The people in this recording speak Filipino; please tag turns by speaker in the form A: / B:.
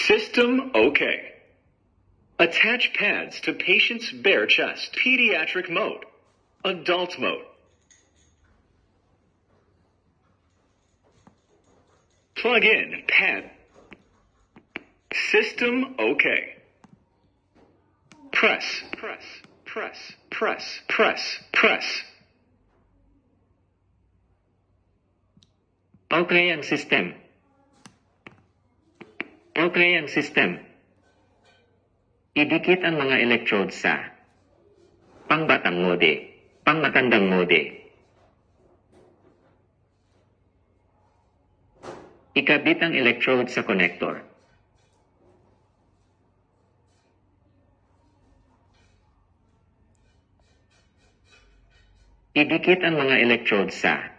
A: System OK. Attach pads to patient's bare chest. Pediatric mode. Adult mode. Plug in pad. System OK. Press, press, press, press, press, press.
B: Okay ang system. Okay ang system. Idikit ang mga electrodes sa pangbatang mode, pangmatandang mode. Ikabit ang electrode sa connector. Idikit ang mga electrodes sa